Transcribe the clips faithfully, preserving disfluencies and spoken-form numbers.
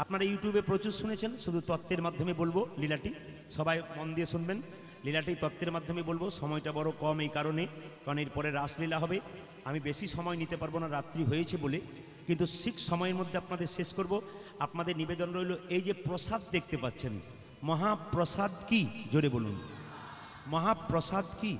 আপনারা ইউটিউবে প্রচুর শুনেছেন, শুধু তত্ত্বের মাধ্যমে বলবো লীলাটি, সবাই মন দিয়ে শুনবেন। লীলাটি তত্ত্বের মাধ্যমে বলবো, সময়টা বড় কম এই কারণে, কারণ এরপরে রাসলীলা হবে। আমি বেশি সময় নিতে পারবো না, রাত্রি হয়েছে বলে, কিন্তু ঠিক সময়ের মধ্যে আপনাদের শেষ করব। আপনাদের নিবেদন রইল, এই যে প্রসাদ দেখতে পাচ্ছেন, মহাপ্রসাদ কি? জোরে বলুন, মহাপ্রসাদ কি?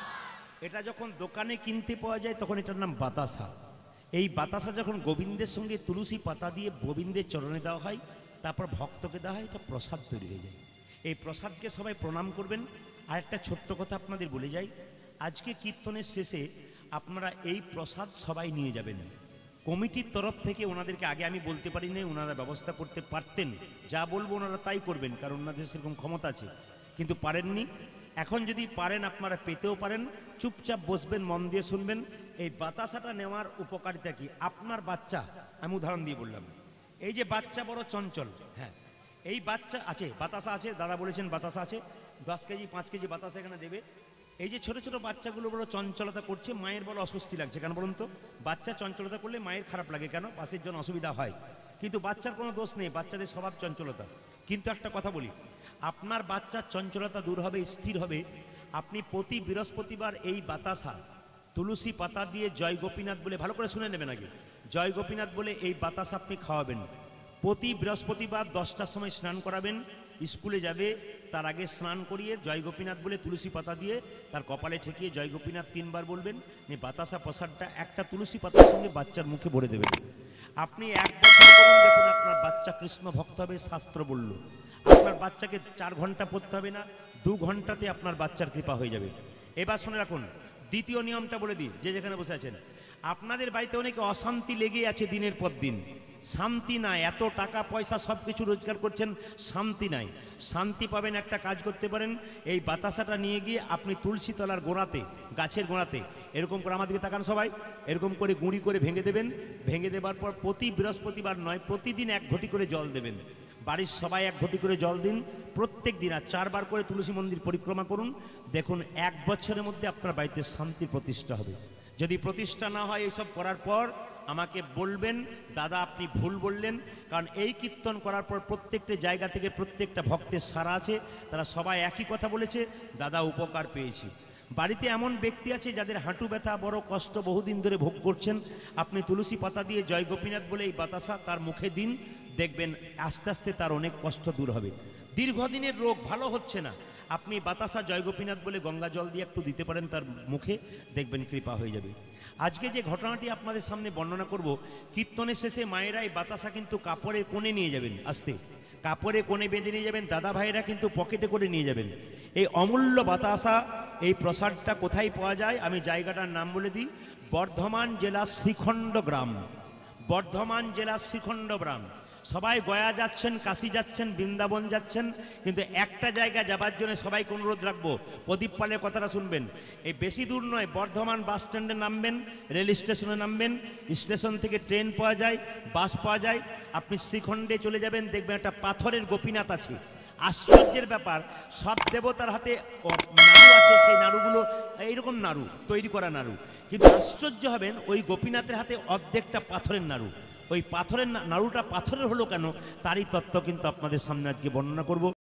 এটা যখন দোকানে কিনতে পাওয়া যায় তখন এটার নাম বাতাসা। এই বাতাসা যখন গোবিন্দের সঙ্গে তুলসী পাতা দিয়ে গোবিন্দের চরণে দেওয়া হয়, তারপর ভক্তকে দেওয়া হয়, এটা প্রসাদ তৈরি হয়ে যায়। এই প্রসাদকে সবাই প্রণাম করবেন। আর একটা ছোট্ট কথা আপনাদের বলে যাই, আজকে কীর্তনের শেষে আপনারা এই প্রসাদ সবাই নিয়ে যাবেন। কমিটির তরফ থেকে ওনাদেরকে, আগে আমি বলতে পারি না, ওনারা ব্যবস্থা করতে পারতেন, যা বলবো ওনারা তাই করবেন, কারণ ওনাদের সেরকম ক্ষমতা আছে, কিন্তু পারেননি। এখন যদি পারেন আপনারা পেতেও পারেন। চুপচাপ বসবেন, মন দিয়ে শুনবেন। এই বাতাসাটা নেওয়ার উপকারিতা কি? আপনার বাচ্চা, আমি উদাহরণ দিয়ে বললাম, এই যে বাচ্চা বড় চঞ্চল, হ্যাঁ, এই বাচ্চা আছে, বাতাসা আছে, দাদা বলেছেন বাতাসা আছে, দশ কেজি পাঁচ কেজি বাতাসা এখানে দেবে। এই যে ছোট ছোট বাচ্চাগুলো বড় চঞ্চলতা করছে, মায়ের বড় অস্বস্তি লাগছে কেন বলুন তো? বাচ্চা চঞ্চলতা করলে মায়ের খারাপ লাগে কেন? পাশের জন্য অসুবিধা হয়, কিন্তু বাচ্চার কোনো দোষ নেই, বাচ্চাদের স্বভাব চঞ্চলতা। কিন্তু একটা কথা বলি, আপনার বাচ্চার চঞ্চলতা দূর হবে, স্থির হবে। আপনি প্রতি বৃহস্পতিবার এই বাতাসা তুলসী পাতা দিয়ে জয় গোপীনাথ বলে, ভালো করে শুনে নেবেন আগে, জয় গোপীনাথ বলে এই বাতাসা আপনি খাওয়াবেন। প্রতি বৃহস্পতিবার দশটার সময় স্নান করাবেন, স্কুলে যাবে, তার আগে স্নান করিয়ে জয় গোপীনাথ বলে তুলসী পাতা দিয়ে তার কপালে ঠেকিয়ে জয় গোপীনাথ তিনবার বলবেন। নিয়ে বাতাসা প্রসাদটা একটা তুলসী পাতার সঙ্গে বাচ্চার মুখে ভরে দেবেন। আপনি এক বছর করুন, দেখুন আপনার বাচ্চা কৃষ্ণ ভক্ত হবে, শাস্ত্র বলল। আপনার বাচ্চাকে চার ঘন্টা পড়তে হবে না, দু ঘন্টাতে আপনার বাচ্চার কৃপা হয়ে যাবে। এবার শুনে রাখুন, দ্বিতীয় নিয়মটা বলে দিই, যে যেখানে বসে আছেন, আপনাদের বাড়িতে অনেকে অশান্তি লেগে আছে দিনের পর দিন, শান্তি নাই, এত টাকা পয়সা সব কিছু রোজগার করছেন, শান্তি নাই। শান্তি পাবেন, একটা কাজ করতে পারেন, এই বাতাসাটা নিয়ে গিয়ে আপনি তুলসী তলার গোড়াতে, গাছের গোড়াতে এরকম করে, আমাদেরকে তাকান সবাই, এরকম করে গুঁড়ি করে ভেঙে দেবেন। ভেঙে দেবার পর প্রতি বৃহস্পতিবার নয়, প্রতিদিন এক ঘটি করে জল দেবেন। বাড়ির সবাই এক ঘটি করে জল দিন প্রত্যেক দিন, আর চারবার করে তুলসী মন্দির পরিক্রমা করুন। দেখুন এক বছরের মধ্যে আপনার বাড়িতে শান্তি প্রতিষ্ঠা হবে। যদি প্রতিষ্ঠা না হয় এইসব করার পর আমাকে বলবেন, দাদা আপনি ভুল বললেন, কারণ এই কীর্তন করার পর প্রত্যেকটা জায়গা থেকে প্রত্যেকটা ভক্তের সারা আছে, তারা সবাই একই কথা বলেছে, দাদা উপকার পেয়েছি। বাড়িতে এমন ব্যক্তি আছে যাদের হাঁটু ব্যথা, বড় কষ্ট বহুদিন ধরে ভোগ করছেন, আপনি তুলসী পাতা দিয়ে জয় গোপীনাথ বলে এই বাতাসা তার মুখে দিন, দেখবেন আস্তে আস্তে তার অনেক কষ্ট দূর হবে। দীর্ঘদিনের রোগ ভালো হচ্ছে না, আপনি বাতাসা জয় গোপীনাথ বলে গঙ্গা জল দিয়ে একটু দিতে পারেন তার মুখে, দেখবেন কৃপা হয়ে যাবে। আজকে যে ঘটনাটি আপনাদের সামনে বর্ণনা করব, কীর্তনের শেষে মায়েরা এই বাতাসা কিন্তু কাপড়ের কোণে নিয়ে যাবেন, আস্তে কাপড়ে কোণে বেঁধে নিয়ে যাবেন, দাদা ভাইরা কিন্তু পকেটে করে নিয়ে যাবেন। এই অমূল্য বাতাসা, এই প্রসাদটা কোথায় পাওয়া যায় আমি জায়গাটার নাম বলে দিই, বর্ধমান জেলা শ্রীখণ্ড গ্রাম, বর্ধমান জেলা শ্রীখণ্ড গ্রাম। সবাই গয়া যাচ্ছেন, কাশী যাচ্ছেন, বৃন্দাবন যাচ্ছেন, কিন্তু একটা জায়গা যাবার জন্য সবাইকে অনুরোধ রাখবো, প্রদীপ পালের কথাটা শুনবেন। এই বেশি দূর নয়, বর্ধমান বাস স্ট্যান্ডে নামবেন, রেল স্টেশনে নামবেন, স্টেশন থেকে ট্রেন পাওয়া যায়, বাস পাওয়া যায়, আপনি শ্রীখণ্ডে চলে যাবেন, দেখবেন একটা পাথরের গোপীনাথ আছে। আশ্চর্যের ব্যাপার, সব দেবতার হাতে নাড়ু আছে, সেই নাড়ুগুলো এইরকম নাড়ু, তৈরি করা নাড়ু, কিন্তু আশ্চর্য হবেন ওই গোপীনাথের হাতে অর্ধেকটা পাথরের নাড়ু। ওই পাথরের নাড়ুটা পাথরের হলো কেন, তারই তত্ত্ব কিন্তু আপনাদের সামনে আজকে বর্ণনা করব।